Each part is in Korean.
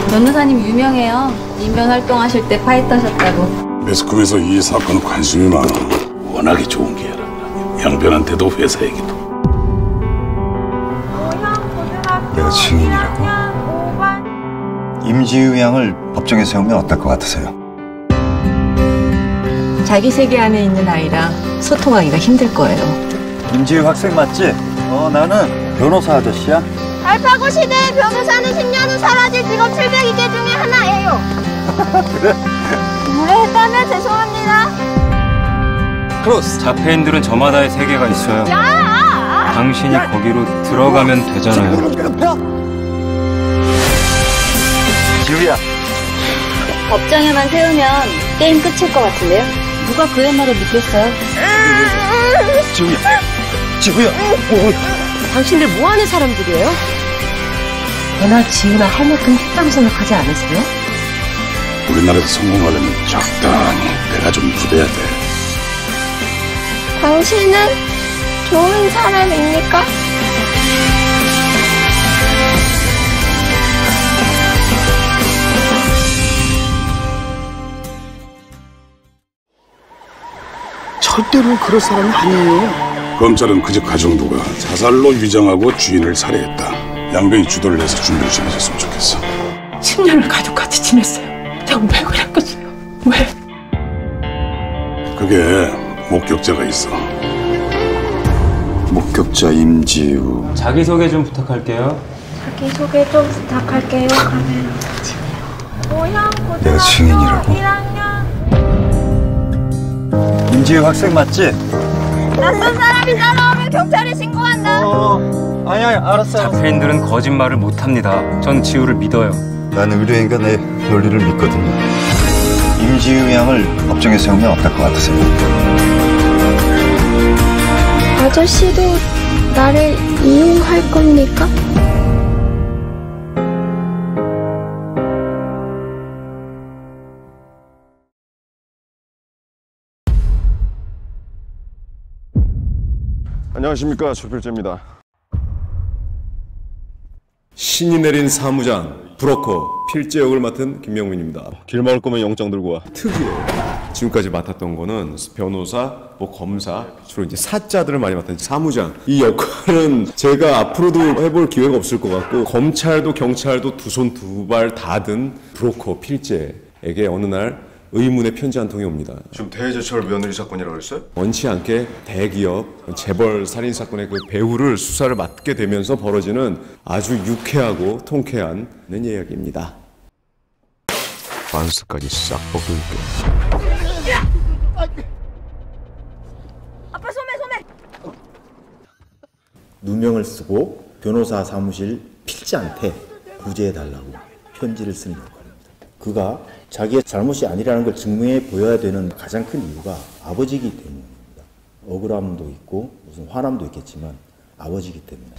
변호사님 유명해요. 인변 활동하실 때 파이터셨다고. 매스컴에서 이 사건은 관심이 많아. 워낙에 좋은 기회란다. 양변한테도 회사 얘기도. 내가 증인이라고? 임지우 양을 법정에 세우면 어떨 것 같으세요? 자기 세계 안에 있는 아이랑 소통하기가 힘들 거예요. 임지우 학생 맞지? 나는 변호사 아저씨야. 알파고 시대의 변호사는 10년 후 사라질 직업 702개 중에 하나예요. 그래? 무례했다면 죄송합니다. 크로스. 자폐인들은 저마다의 세계가 있어요. 야! 당신이 거기로 들어가면 되잖아요. 지우야. 법정에만 세우면 게임 끝일 것 같은데요? 누가 그의 말을 믿겠어요? 지우야. 지우야. 당신들 뭐 하는 사람들이에요? 너나 지우나 할 만큼 했다고 생각하지 않으세요? 우리나라에서 성공하려면 적당히 내가 좀 부대야 돼. 당신은 좋은 사람입니까? 절대로 그럴 사람이 아니에요. 검찰은 그집 가정부가 자살로 위장하고 주인을 살해했다. 양변이 주도를 해서 준비를 좀 해줬으면 좋겠어. 10년을 가족같이 지냈어요. 내가 왜 그랬겠어요? 왜? 그게 목격자가 있어. 목격자 임지우. 자기소개 좀 부탁할게요. 자기소개 좀 부탁할게요. 카메라 모형 내가 증인이라고? 1학년. 임지우 학생 맞지? 낯선 사람이 따라오면 경찰에 신고한다. 아니야, 알았어. 자폐인들은 거짓말을 못합니다. 전 지우를 믿어요. 나는 의뢰인과 내 논리를 믿거든요. 임지우 양을 법정에 세우면 어떨 것 같으세요? 아저씨도 나를 이용할 겁니까? 안녕하십니까, 조필재입니다. 신이 내린 사무장, 브로커, 필재 역을 맡은 김명민입니다. 길 막을 거면 영장 들고 와. 특이해요. 지금까지 맡았던 거는 변호사, 검사, 주로 이제 사자들을 많이 맡은 사무장. 이 역할은 제가 앞으로도 해볼 기회가 없을 것 같고, 검찰도 경찰도 두 손 두 발 다 든 브로커, 필재에게 어느 날 의문의 편지 한 통이 옵니다. 지금 대제철 며느리 사건이라고 했어요? 원치 않게 대기업 재벌 살인 사건의 그 배후를 수사를 맡게 되면서 벌어지는 아주 유쾌하고 통쾌한 이야기입니다. 반스까지 싹 벗길게. 아빠 소매. 누명을 쓰고 변호사 사무실 필재한테 구제해달라고 편지를 쓰는 역할입니다. 그가 자기의 잘못이 아니라는 걸 증명해 보여야 되는 가장 큰 이유가 아버지이기 때문입니다. 억울함도 있고 무슨 화남도 있겠지만 아버지이기 때문에.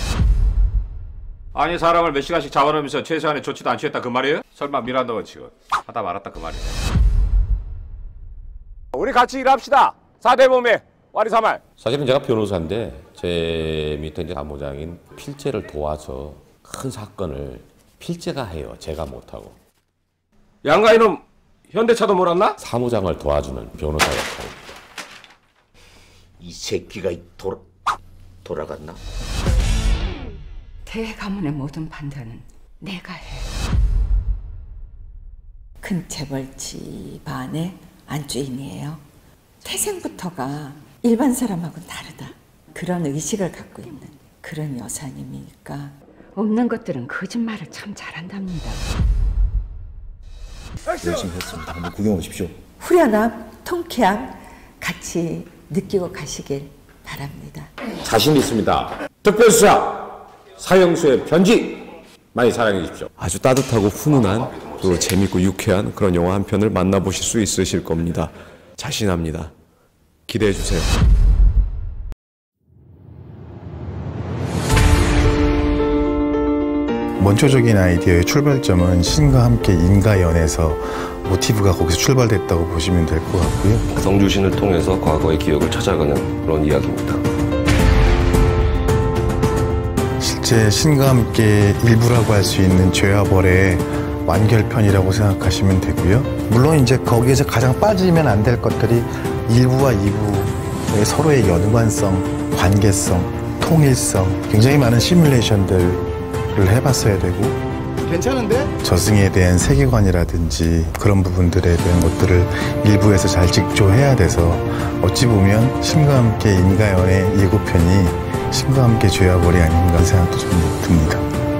아니 사람을 몇 시간씩 잡아놓으면서 최소한의 조치도 안 취했다 그 말이에요? 설마 미란다 원칙은 하다 말았다 그 말이네. 우리 같이 일합시다. 4대 몸에 와리사말. 사실은 제가 변호사인데 제 밑에 이제 사무장인 필재를 도와서 큰 사건을 필재가 해요. 제가 못하고. 양가 이놈 현대차도 몰았나? 사무장을 도와주는 변호사 역할입니다. 이 새끼가 돌아갔나? 대해 가문의 모든 판단은 내가 해. 큰 재벌 집안의 안주인이에요. 태생부터가 일반 사람하고는 다르다. 그런 의식을 갖고 있는 그런 여사님이니까 없는 것들은 거짓말을 참 잘한답니다. 열심히 했습니다. 한번 구경해 보십시오. 후련함, 통쾌함 같이 느끼고 가시길 바랍니다. 자신 있습니다. 특별수사 사형수의 편지 많이 사랑해 주십시오. 아주 따뜻하고 훈훈한 또 재밌고 유쾌한 그런 영화 한 편을 만나보실 수 있으실 겁니다. 자신합니다. 기대해 주세요. 원초적인 아이디어의 출발점은 신과 함께 인과연에서 모티브가 거기서 출발됐다고 보시면 될 것 같고요. 성주신을 통해서 과거의 기억을 찾아가는 그런 이야기입니다. 실제 신과 함께 일부라고 할 수 있는 죄와 벌의 완결편이라고 생각하시면 되고요. 물론 이제 거기에서 가장 빠지면 안 될 것들이 1부와 2부의 서로의 연관성, 관계성, 통일성, 굉장히 많은 시뮬레이션들을 해봤어야 되고, 괜찮은데? 저승에 대한 세계관이라든지 그런 부분들에 대한 것들을 일부에서 잘 직조해야 돼서 어찌 보면 신과 함께 인가연의 예고편이 신과 함께 죄와 벌이 아닌가 생각도 좀 듭니다.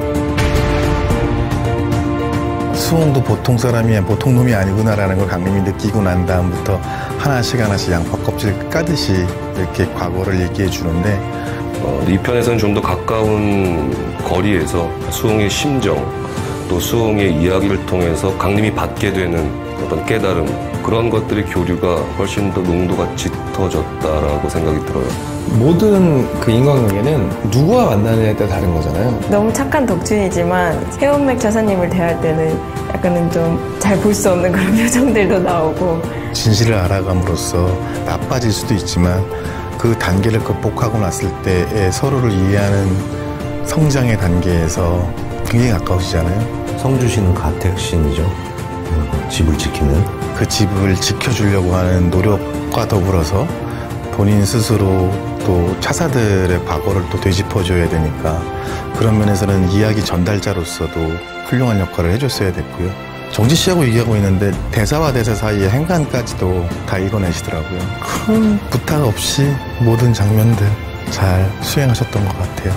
수홍도 보통 사람이 보통 놈이 아니구나라는 걸 강림이 느끼고 난 다음부터 하나씩 양파 껍질 까듯이 이렇게 과거를 얘기해 주는데, 이 편에서는 좀 더 가까운 거리에서 수홍의 심정, 또 수홍의 이야기를 통해서 강림이 받게 되는 어떤 깨달음, 그런 것들의 교류가 훨씬 더 농도가 짙어졌다라고 생각이 들어요. 모든 그 인간관계는 누구와 만나느냐에 따라 다른 거잖아요. 너무 착한 덕춘이지만 최은맥 저사님을 대할 때는 약간은 좀 잘 볼 수 없는 그런 표정들도 나오고, 진실을 알아감으로써 나빠질 수도 있지만 그 단계를 극복하고 났을 때의 서로를 이해하는 성장의 단계에서 굉장히 가까우시잖아요. 성주시는 가택신이죠. 집을 지키는. 그 집을 지켜주려고 하는 노력과 더불어서 본인 스스로 또 차사들의 과거를 또 되짚어줘야 되니까 그런 면에서는 이야기 전달자로서도 훌륭한 역할을 해줬어야 됐고요. 정지 씨하고 얘기하고 있는데 대사와 대사 사이의 행간까지도 다 이뤄내시더라고요. 큰 부탁 없이 모든 장면들 잘 수행하셨던 것 같아요.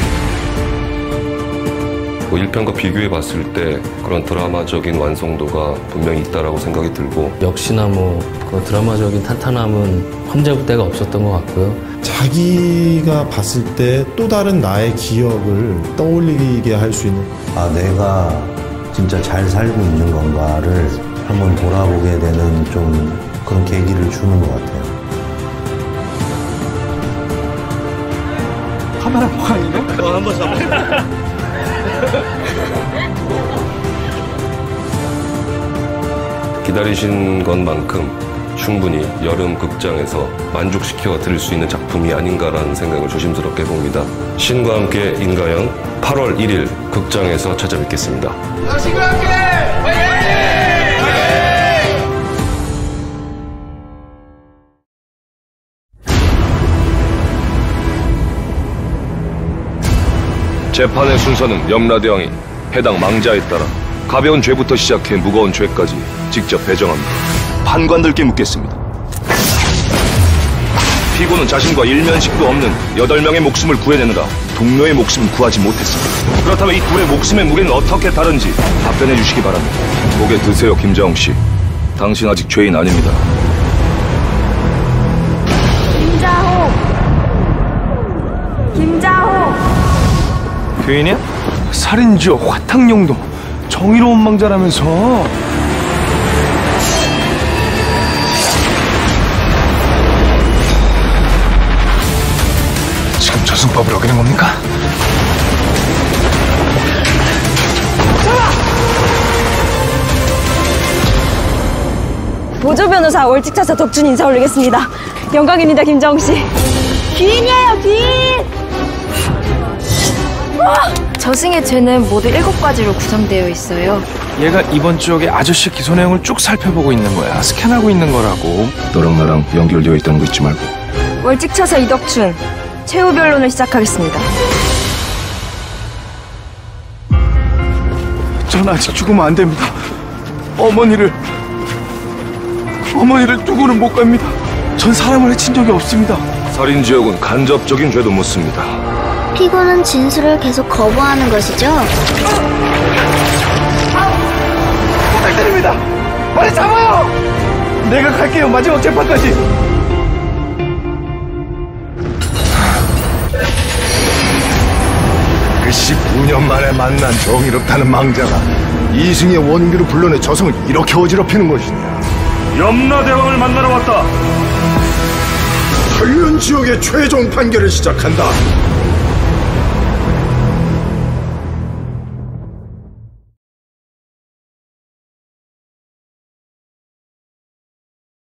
1편과 비교해 봤을 때 그런 드라마적인 완성도가 분명히 있다라고 생각이 들고, 역시나 그 드라마적인 탄탄함은 험잡을 데가 없었던 것 같고요. 자기가 봤을 때 또 다른 나의 기억을 떠올리게 할 수 있는, 내가 진짜 잘 살고 있는 건가를 한번 돌아보게 되는 좀 그런 계기를 주는 것 같아요. 카메라 뭐가 아니네? 한번 잡아. 기다리신 것만큼 충분히 여름 극장에서 만족시켜 드릴 수 있는 작품이 아닌가라는 생각을 조심스럽게 해봅니다. 신과 함께 인가연 8월 1일 극장에서 찾아뵙겠습니다. 신과 함께 화이팅! 재판의 순서는 염라대왕이 해당 망자에 따라 가벼운 죄부터 시작해 무거운 죄까지 직접 배정합니다. 판관들께 묻겠습니다. 피고는 자신과 일면식도 없는 8명의 목숨을 구해내느라 동료의 목숨을 구하지 못했습니다. 그렇다면 이 둘의 목숨의 무게는 어떻게 다른지 답변해 주시기 바랍니다. 고개 드세요, 김자홍 씨. 당신 아직 죄인 아닙니다. 김자홍! 죄인이야? 살인죄, 화탕용도, 정의로운 망자라면서. 지금 저승법을 어기는 겁니까? 보조 변호사 월직차사 덕춘 인사 올리겠습니다. 영광입니다, 김자홍 씨. 귀인이에요, 귀인! 저승의 죄는 모두 7가지로 구성되어 있어요. 얘가 이번 지역의 아저씨 기소 내용을 쭉 살펴보고 있는 거야. 스캔하고 있는 거라고. 너랑 나랑 연결되어 있다는 거 잊지 말고. 월직차사 이덕춘, 최후 변론을 시작하겠습니다. 전 아직 죽으면 안 됩니다. 어머니를 두고는 못 갑니다. 전 사람을 해친 적이 없습니다. 살인지역은 간접적인 죄도 묻습니다. 피고는 진술을 계속 거부하는 것이죠? 부탁드립니다. 빨리 잡아요. 내가 갈게요. 마지막 재판까지. 그 19년 만에 만난 정의롭다는 망자가 이승의 원기로 불러내 저승을 이렇게 어지럽히는 것이냐. 염라대왕을 만나러 왔다. 관련 지역의 최종 판결을 시작한다.